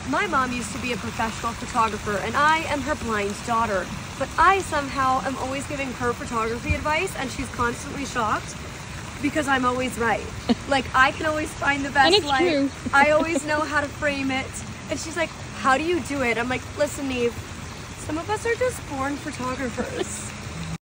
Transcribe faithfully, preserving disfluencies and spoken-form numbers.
my mom used to be a professional photographer and I am her blind daughter, but I somehow am always giving her photography advice and she's constantly shocked because I'm always right. Like, I can always find the best And it's light. true. I always know how to frame it. And she's like, how do you do it? I'm like, listen, Neve, some of us are just born photographers.